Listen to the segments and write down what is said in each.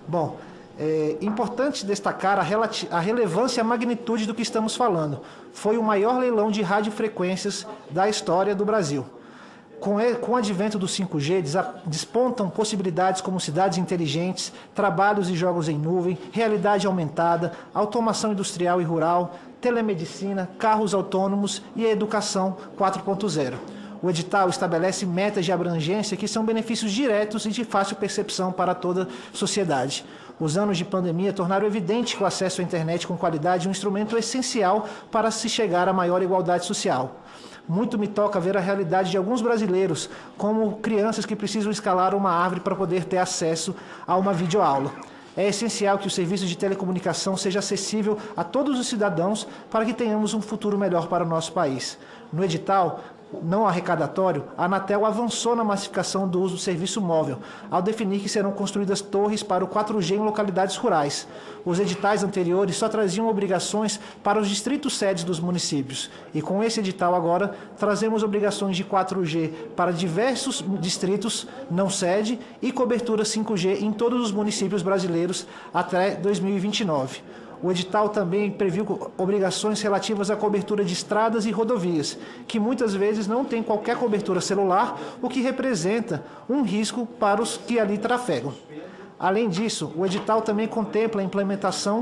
Bom, é importante destacar a relevância e a magnitude do que estamos falando. Foi o maior leilão de radiofrequências da história do Brasil. Com o advento do 5G, despontam possibilidades como cidades inteligentes, trabalhos e jogos em nuvem, realidade aumentada, automação industrial e rural, telemedicina, carros autônomos e a educação 4.0. O edital estabelece metas de abrangência que são benefícios diretos e de fácil percepção para toda a sociedade. Os anos de pandemia tornaram evidente que o acesso à internet com qualidade é um instrumento essencial para se chegar à maior igualdade social. Muito me toca ver a realidade de alguns brasileiros, como crianças que precisam escalar uma árvore para poder ter acesso a uma videoaula. É essencial que o serviço de telecomunicação seja acessível a todos os cidadãos para que tenhamos um futuro melhor para o nosso país. No edital não arrecadatório, a Anatel avançou na massificação do uso do serviço móvel, ao definir que serão construídas torres para o 4G em localidades rurais. Os editais anteriores só traziam obrigações para os distritos sedes dos municípios. E com esse edital agora, trazemos obrigações de 4G para diversos distritos não sede e cobertura 5G em todos os municípios brasileiros até 2029. O edital também previu obrigações relativas à cobertura de estradas e rodovias, que muitas vezes não tem qualquer cobertura celular, o que representa um risco para os que ali trafegam. Além disso, o edital também contempla a implementação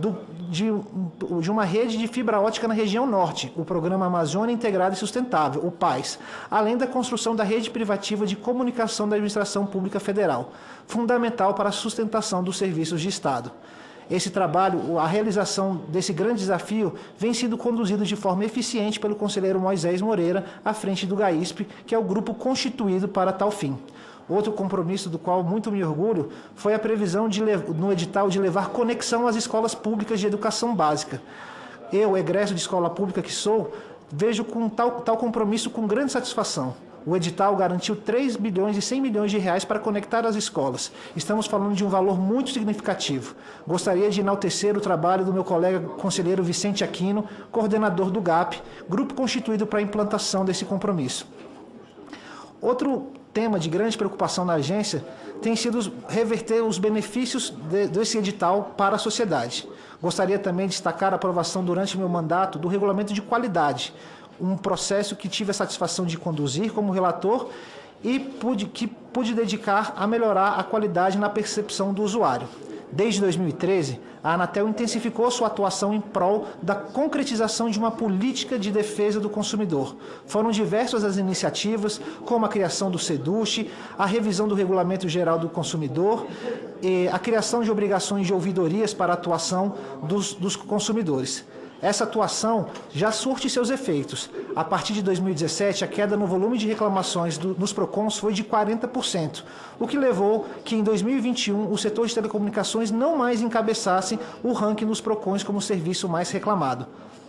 de uma rede de fibra ótica na região norte, o Programa Amazônia Integrada e Sustentável, o PAIS, além da construção da rede privativa de comunicação da Administração Pública Federal, fundamental para a sustentação dos serviços de Estado. Esse trabalho, a realização desse grande desafio, vem sendo conduzido de forma eficiente pelo conselheiro Moisés Moreira, à frente do GAISP, que é o grupo constituído para tal fim. Outro compromisso do qual muito me orgulho foi a previsão no edital de levar conexão às escolas públicas de educação básica. Eu, egresso de escola pública que sou, vejo com tal compromisso com grande satisfação. O edital garantiu 3 bilhões e 100 milhões de reais para conectar as escolas. Estamos falando de um valor muito significativo. Gostaria de enaltecer o trabalho do meu colega conselheiro Vicente Aquino, coordenador do GAP, grupo constituído para a implantação desse compromisso. Outro tema de grande preocupação na agência tem sido reverter os benefícios desse edital para a sociedade. Gostaria também de destacar a aprovação durante meu mandato do regulamento de qualidade, um processo que tive a satisfação de conduzir como relator e pude dedicar a melhorar a qualidade na percepção do usuário. Desde 2013, a Anatel intensificou sua atuação em prol da concretização de uma política de defesa do consumidor. Foram diversas as iniciativas, como a criação do SEDUCH, a revisão do Regulamento Geral do Consumidor e a criação de obrigações de ouvidorias para a atuação dos consumidores. Essa atuação já surte seus efeitos. A partir de 2017, a queda no volume de reclamações nos PROCONs foi de 40%, o que levou que em 2021 o setor de telecomunicações não mais encabeçasse o ranking dos PROCONs como o serviço mais reclamado.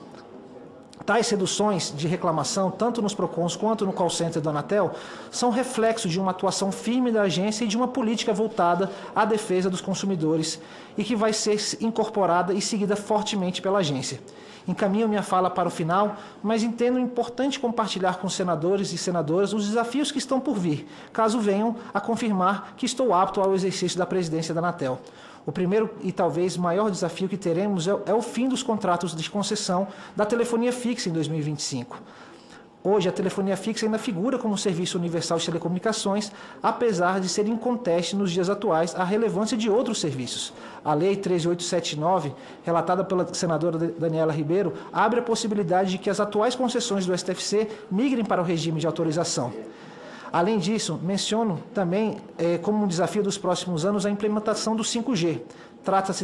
Tais reduções de reclamação, tanto nos PROCONs quanto no call center da Anatel, são reflexo de uma atuação firme da agência e de uma política voltada à defesa dos consumidores e que vai ser incorporada e seguida fortemente pela agência. Encaminho minha fala para o final, mas entendo importante compartilhar com os senadores e senadoras os desafios que estão por vir, caso venham a confirmar que estou apto ao exercício da presidência da Anatel. O primeiro e talvez maior desafio que teremos é o fim dos contratos de concessão da telefonia fixa em 2025. Hoje, a telefonia fixa ainda figura como um serviço universal de telecomunicações, apesar de ser inconteste nos dias atuais a relevância de outros serviços. A Lei 13879, relatada pela senadora Daniela Ribeiro, abre a possibilidade de que as atuais concessões do STFC migrem para o regime de autorização. Além disso, menciono também como um desafio dos próximos anos a implementação do 5G. Trata-se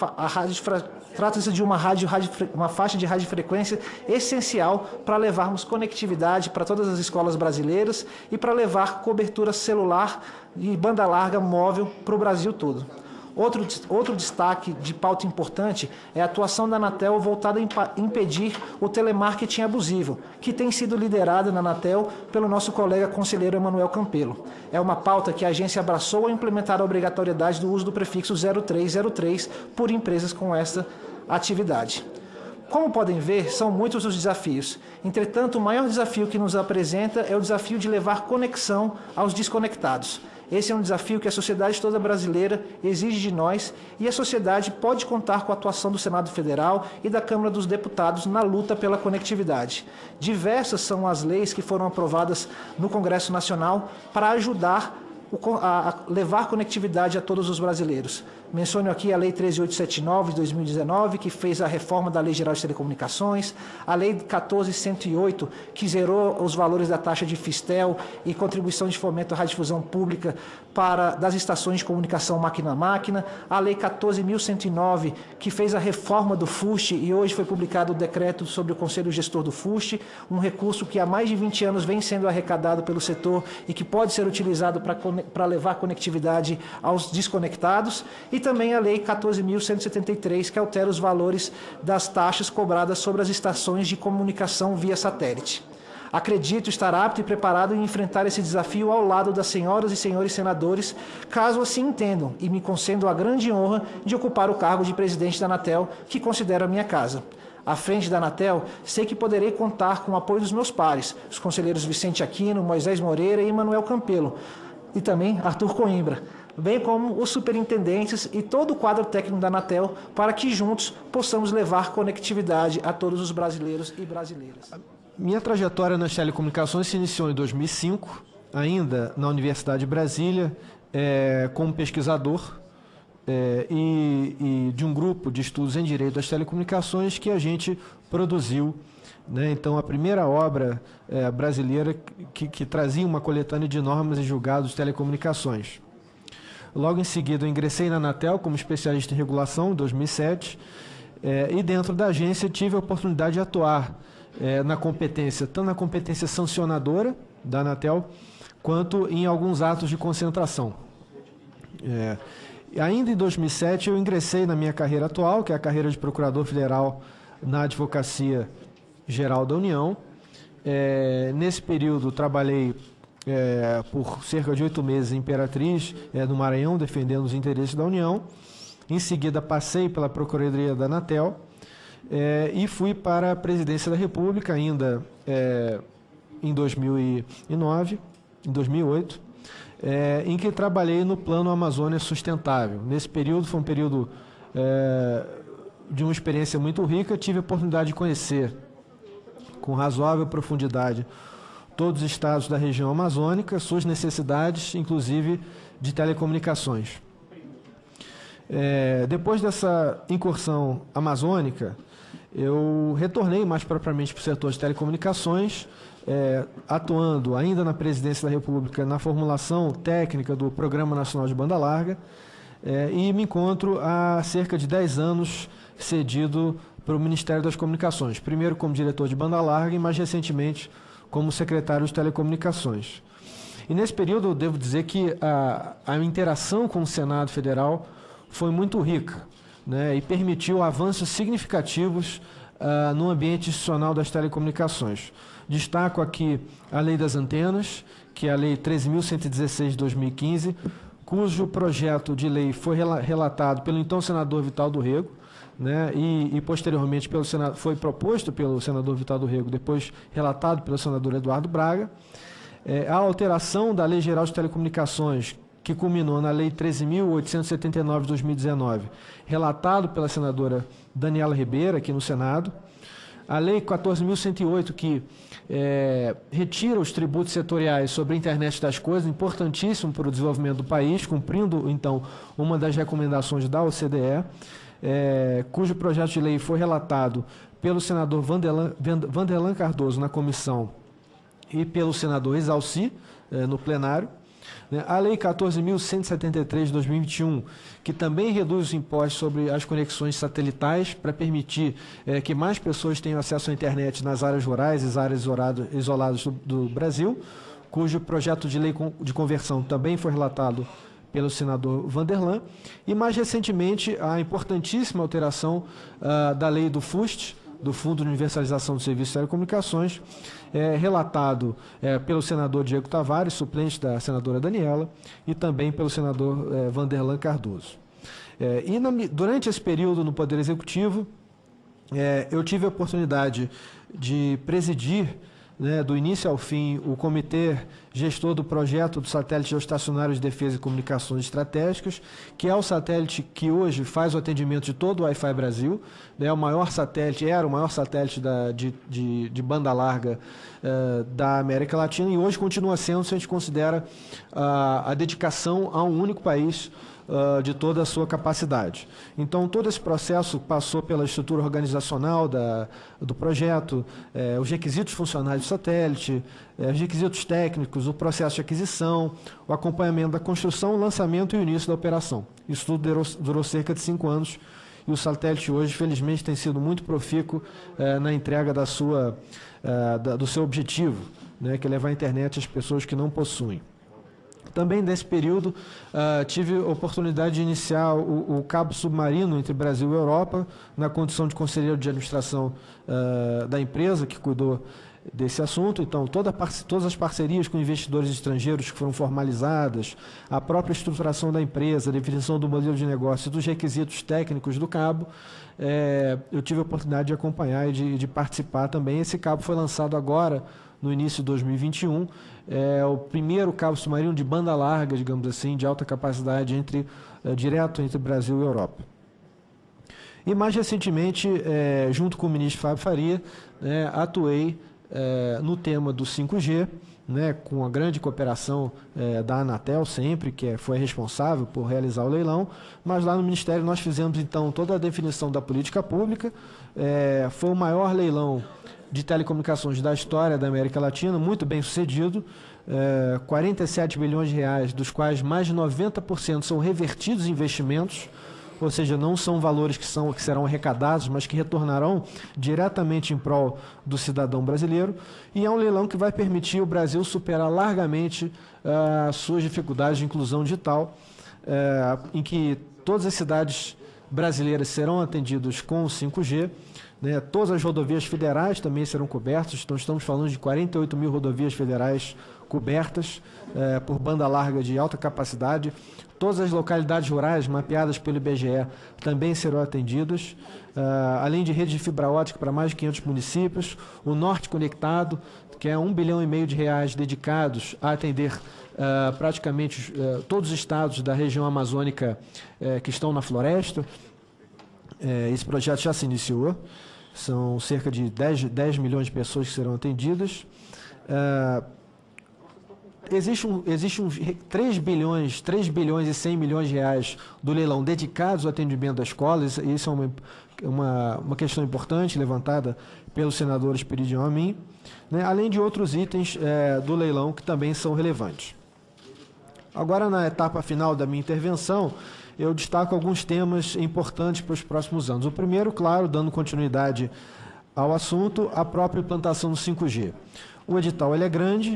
de uma faixa de radiofrequência essencial para levarmos conectividade para todas as escolas brasileiras e para levar cobertura celular e banda larga móvel para o Brasil todo. Outro destaque de pauta importante é a atuação da Anatel voltada a impedir o telemarketing abusivo, que tem sido liderada na Anatel pelo nosso colega conselheiro Emanuel Campelo. É uma pauta que a agência abraçou ao implementar a obrigatoriedade do uso do prefixo 0303 por empresas com essa atividade. Como podem ver, são muitos os desafios. Entretanto, o maior desafio que nos apresenta é o desafio de levar conexão aos desconectados. Esse é um desafio que a sociedade toda brasileira exige de nós e a sociedade pode contar com a atuação do Senado Federal e da Câmara dos Deputados na luta pela conectividade. Diversas são as leis que foram aprovadas no Congresso Nacional para ajudar a levar conectividade a todos os brasileiros. Menciono aqui a Lei 13.879 de 2019, que fez a reforma da Lei Geral de Telecomunicações, a Lei 14.108, que zerou os valores da taxa de Fistel e contribuição de fomento à radiodifusão pública das estações de comunicação máquina a máquina, a Lei 14.109, que fez a reforma do FUST e hoje foi publicado o decreto sobre o Conselho Gestor do FUST, um recurso que há mais de 20 anos vem sendo arrecadado pelo setor e que pode ser utilizado para levar conectividade aos desconectados, e também a Lei 14.173, que altera os valores das taxas cobradas sobre as estações de comunicação via satélite. Acredito estar apto e preparado em enfrentar esse desafio ao lado das senhoras e senhores senadores, caso assim entendam, e me concedam a grande honra de ocupar o cargo de presidente da Anatel, que considero a minha casa. À frente da Anatel, sei que poderei contar com o apoio dos meus pares, os conselheiros Vicente Aquino, Moisés Moreira e Manuel Campelo, e também Arthur Coimbra, bem como os superintendentes e todo o quadro técnico da Anatel, para que juntos possamos levar conectividade a todos os brasileiros e brasileiras. Minha trajetória nas telecomunicações se iniciou em 2005, ainda na Universidade de Brasília, como pesquisador e de um grupo de estudos em direito das telecomunicações que a gente produziu. Então, a primeira obra brasileira que trazia uma coletânea de normas e julgados de telecomunicações. Logo em seguida, eu ingressei na Anatel como especialista em regulação, em 2007, e dentro da agência tive a oportunidade de atuar na competência, tanto na competência sancionadora da Anatel, quanto em alguns atos de concentração. Ainda em 2007, eu ingressei na minha carreira atual, que é a carreira de Procurador Federal na Advocacia Geral da União. Nesse período, trabalhei por cerca de 8 meses em Imperatriz, no Maranhão, defendendo os interesses da União. Em seguida, passei pela Procuradoria da Anatel e fui para a Presidência da República, ainda em 2008, em que trabalhei no Plano Amazônia Sustentável. Nesse período, foi um período de uma experiência muito rica. Tive a oportunidade de conhecer com razoável profundidade todos os estados da região amazônica, suas necessidades, inclusive de telecomunicações. Depois dessa incursão amazônica, eu retornei mais propriamente para o setor de telecomunicações, atuando ainda na Presidência da República na formulação técnica do Programa Nacional de Banda Larga, e me encontro há cerca de 10 anos cedido para o Ministério das Comunicações, primeiro como diretor de banda larga e mais recentemente como secretário de telecomunicações. E nesse período eu devo dizer que a interação com o Senado Federal foi muito rica, e permitiu avanços significativos no ambiente institucional das telecomunicações. Destaco aqui a Lei das Antenas, que é a Lei 13.116 de 2015, cujo projeto de lei foi relatado pelo então senador Vital do Rego, e posteriormente foi proposto pelo senador Vital do Rego, depois relatado pelo senador Eduardo Braga. A alteração da Lei Geral de Telecomunicações, que culminou na Lei 13.879 de 2019, relatado pela senadora Daniela Ribeiro, aqui no Senado. A Lei 14.108, que retira os tributos setoriais sobre a internet das coisas, importantíssimo para o desenvolvimento do país, cumprindo, então, uma das recomendações da OCDE, cujo projeto de lei foi relatado pelo senador Vanderlan Cardoso na comissão e pelo senador Exalci no plenário. A Lei 14.173 de 2021, que também reduz os impostos sobre as conexões satelitais para permitir que mais pessoas tenham acesso à internet nas áreas rurais e áreas isoladas do Brasil, cujo projeto de lei de conversão também foi relatado pelo senador Vanderlan, e mais recentemente a importantíssima alteração da lei do FUST, do Fundo de Universalização dos Serviços de Telecomunicações, relatado pelo senador Diego Tavares, suplente da senadora Daniela, e também pelo senador Vanderlan Cardoso. Durante esse período no Poder Executivo, eu tive a oportunidade de presidir né, do início ao fim, o comitê gestor do projeto do satélite geoestacionário de defesa e comunicações estratégicas, que é o satélite que hoje faz o atendimento de todo o Wi-Fi Brasil, né, o maior satélite, era o maior satélite de banda larga da América Latina, e hoje continua sendo, se a gente considera a dedicação a um único país de toda a sua capacidade. Então, todo esse processo passou pela estrutura organizacional do projeto, os requisitos funcionais do satélite, os requisitos técnicos, o processo de aquisição, o acompanhamento da construção, o lançamento e o início da operação. Isso tudo durou cerca de 5 anos, e o satélite hoje, felizmente, tem sido muito profícuo na entrega do seu objetivo, né, que é levar a internet às pessoas que não possuem. Também nesse período tive a oportunidade de iniciar o cabo submarino entre Brasil e Europa, na condição de conselheiro de administração da empresa que cuidou desse assunto. Então, todas as parcerias com investidores estrangeiros que foram formalizadas, a própria estruturação da empresa, a definição do modelo de negócio e dos requisitos técnicos do cabo, eu tive a oportunidade de acompanhar e de participar também. Esse cabo foi lançado agora, no início de 2021, é o primeiro cabo submarino de banda larga, digamos assim, de alta capacidade direto entre Brasil e Europa. E mais recentemente, junto com o ministro Fábio Faria, atuei no tema do 5G, né, com a grande cooperação da Anatel sempre, que foi responsável por realizar o leilão, mas lá no Ministério nós fizemos então toda a definição da política pública, foi o maior leilão de telecomunicações da história da América Latina, muito bem sucedido, 47 bilhões de reais, dos quais mais de 90% são revertidos em investimentos, ou seja, não são valores que serão arrecadados, mas que retornarão diretamente em prol do cidadão brasileiro, e é um leilão que vai permitir o Brasil superar largamente suas dificuldades de inclusão digital, em que todas as cidades brasileiras serão atendidas com o 5G, né, todas as rodovias federais também serão cobertas, então estamos falando de 48 mil rodovias federais cobertas por banda larga de alta capacidade. Todas as localidades rurais mapeadas pelo IBGE também serão atendidas, além de rede de fibra ótica para mais de 500 municípios, o Norte Conectado, que é 1,5 bilhão de reais dedicados a atender praticamente todos os estados da região amazônica que estão na floresta. Esse projeto já se iniciou, são cerca de 10 milhões de pessoas que serão atendidas. Existe uns 3 bilhões e 100 milhões de reais do leilão dedicados ao atendimento das escolas. Isso é uma questão importante levantada pelo senador Esperidião Amin, né, além de outros itens do leilão que também são relevantes. Agora, na etapa final da minha intervenção, eu destaco alguns temas importantes para os próximos anos. O primeiro, claro, dando continuidade ao assunto, a própria implantação do 5G. O edital ele é grande,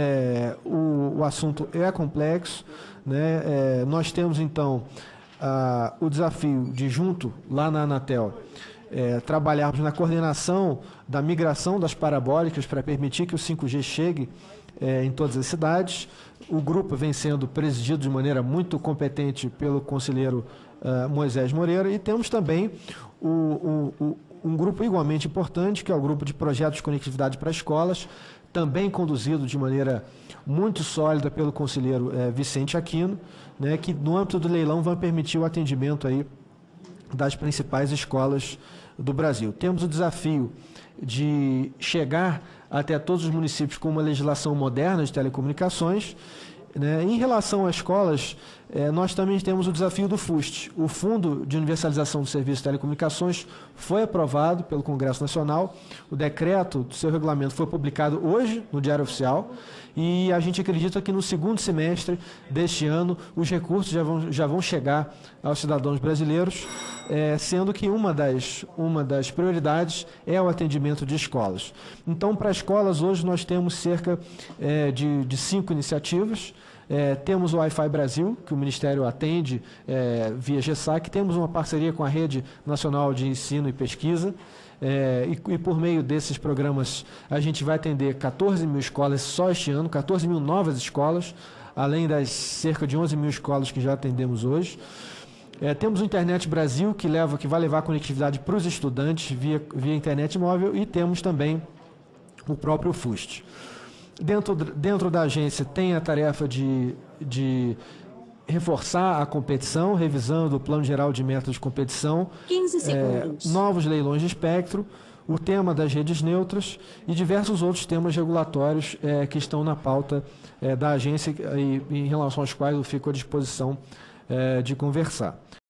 o assunto é complexo, né? Nós temos, então, o desafio de, junto, lá na Anatel, trabalharmos na coordenação da migração das parabólicas para permitir que o 5G chegue em todas as cidades. O grupo vem sendo presidido de maneira muito competente pelo conselheiro Moisés Moreira, e temos também um grupo igualmente importante, que é o grupo de projetos de conectividade para escolas, também conduzido de maneira muito sólida pelo conselheiro Vicente Aquino, né, que no âmbito do leilão vai permitir o atendimento aí das principais escolas do Brasil. Temos o desafio de chegar até todos os municípios com uma legislação moderna de telecomunicações, né? Em relação às escolas, nós também temos o desafio do FUST. O Fundo de Universalização do Serviço de Telecomunicações foi aprovado pelo Congresso Nacional, o decreto do seu regulamento foi publicado hoje no Diário Oficial, e a gente acredita que no segundo semestre deste ano os recursos já vão chegar aos cidadãos brasileiros, sendo que uma das prioridades é o atendimento de escolas. Então, para escolas, hoje nós temos cerca de 5 iniciativas. Temos o Wi-Fi Brasil, que o Ministério atende via GESAC, temos uma parceria com a Rede Nacional de Ensino e Pesquisa, e por meio desses programas a gente vai atender 14 mil escolas só este ano, 14 mil novas escolas, além das cerca de 11 mil escolas que já atendemos hoje. Temos o Internet Brasil, que vai levar conectividade para os estudantes via internet móvel, e temos também o próprio FUST. Dentro da agência tem a tarefa de reforçar a competição, revisando o Plano Geral de Metas de Competição, 15 segundos. Novos leilões de espectro, o tema das redes neutras e diversos outros temas regulatórios que estão na pauta da agência e em relação aos quais eu fico à disposição de conversar.